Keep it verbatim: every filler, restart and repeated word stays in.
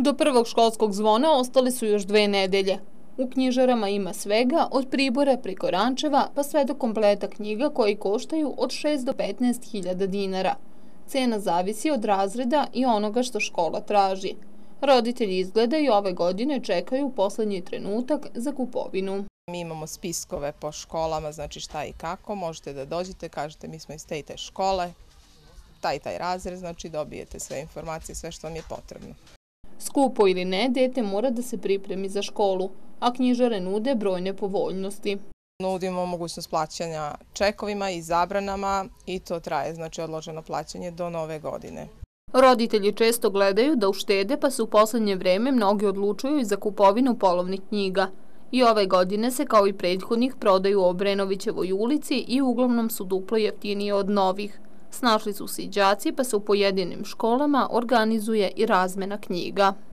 Do prvog školskog zvona ostale su još dve nedelje. U knjižarama ima svega, od pribora preko rančeva, pa sve do kompleta knjiga koji koštaju od šest do petnaest hiljada dinara. Cena zavisi od razreda i onoga što škola traži. Roditelji izgleda i ove godine čekaju poslednji trenutak za kupovinu. Mi imamo spiskove po školama, znači šta i kako. Možete da dođete, kažete mi smo iz te i te škole, taj i taj razred, znači dobijete sve informacije, sve što vam je potrebno. Skupo ili ne, dete mora da se pripremi za školu, a knjižare nude brojne povoljnosti. Nudimo mogućnost plaćanja čekovima i zabranama i to traje, znači odloženo plaćanje do nove godine. Roditelji često gledaju da uštede, pa se u poslednje vreme mnogi odlučuju i za kupovinu polovnih knjiga. I ove godine se, kao i prethodnih, prodaju u Obrenovićevoj ulici i uglavnom su duplo jeftinije od novih. Snašli su se i đaci, pa se u pojedinim školama organizuje i razmena knjiga.